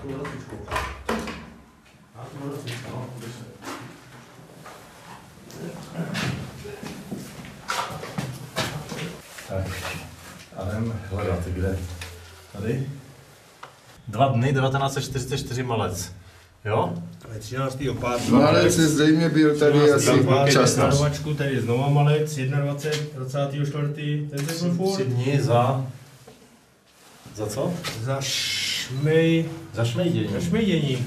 Tak, a jdem hledat, kde? Tady? 2 dny, 1944 Malec. Jo? To je 13. opátku. Malec je zřejmě byl tady asi čas. Tady je znova Malec, 21. 24. Ten se byl furt. 3 dny za co? Za šmejdění. šmejdění.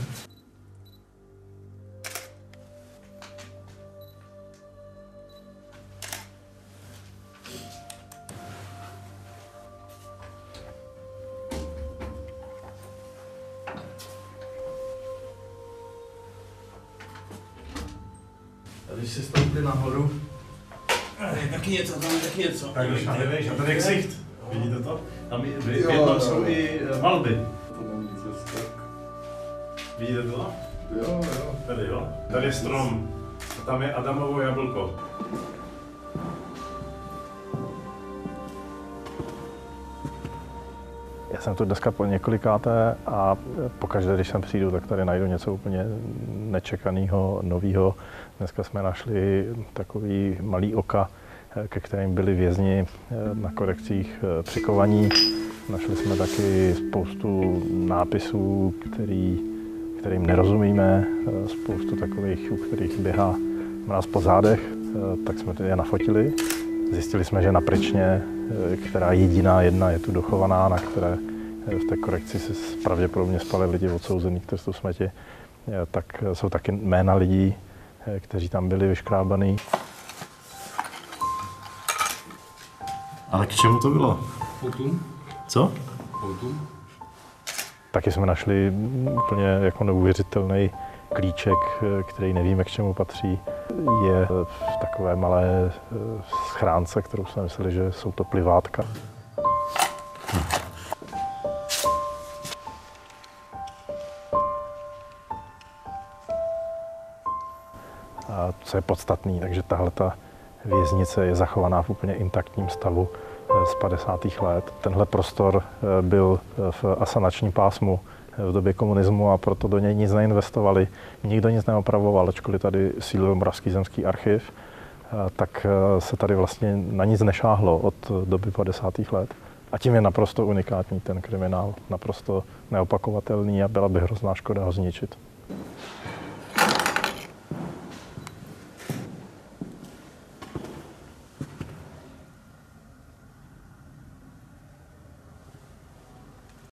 Když si stoupli nahoru, Taky něco, tam je taky něco. tak když najdeš, a tady je ksicht. Vidíte to? Tam v jednom jsou i malby. To není zase tak. Vidíte to? Jo. Tady jo. Tady je strom. A tam je Adamovo jablko. Já jsem tu dneska po několikáté a pokaždé, když sem přijdu, tak tady najdu něco úplně nečekaného, nového. Dneska jsme našli takový malý oka, ke kterým byli vězni na korekcích přikovaní. Našli jsme taky spoustu nápisů, kterým nerozumíme, spoustu takových, u kterých běhá mráz po zádech, tak jsme je nafotili. Zjistili jsme, že na pryčně, která jediná jedna je tu dochovaná, na které v té korekci se pravděpodobně spali lidi odsouzených k trestu smrti, tak jsou taky jména lidí, kteří tam byli vyškrábaný. Ale k čemu to bylo? Poutum. Co? Poutum. Taky jsme našli úplně jako neuvěřitelný klíček, který nevíme, k čemu patří. Je v takové malé schránce, kterou jsme mysleli, že jsou to plivátka. A co je podstatný, takže tahleta věznice je zachovaná v úplně intaktním stavu z 50. let. Tenhle prostor byl v asanačním pásmu v době komunismu a proto do něj nic neinvestovali. Nikdo nic neopravoval, ačkoliv tady sídlil Moravský zemský archiv, tak se tady vlastně na nic nešáhlo od doby 50. let. A tím je naprosto unikátní ten kriminál, naprosto neopakovatelný a byla by hrozná škoda ho zničit.